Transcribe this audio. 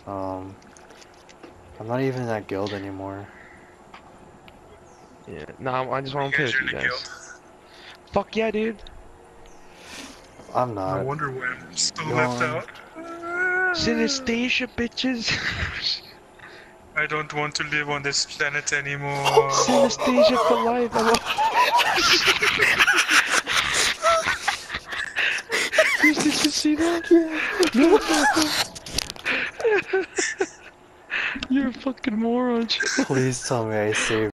I'm not even in that guild anymore. Yeah, nah, I just want to play with you guys. Fuck yeah, dude. I'm No not. wonder why I'm still left Going. out. Synesthesia, bitches. I don't want to live on this planet anymore. Synesthesia for life. Did you see that? Yeah. No. You're a fucking moron. Please tell me I saved.